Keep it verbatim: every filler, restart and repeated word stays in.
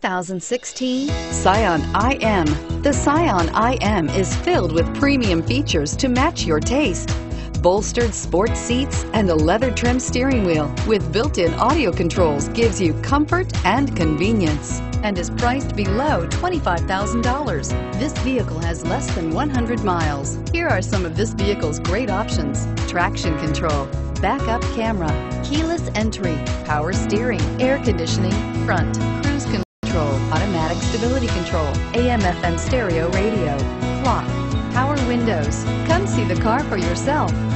thousand sixteen Scion I M. The Scion I M is filled with premium features to match your taste. Bolstered sports seats and a leather trim steering wheel with built-in audio controls gives you comfort and convenience and is priced below twenty-five thousand dollars. This vehicle has less than one hundred miles. Here are some of this vehicle's great options: traction control, backup camera, keyless entry, power steering, air conditioning, front, cruise control, automatic stability control, A M F M stereo radio, clock, power windows. Come see the car for yourself.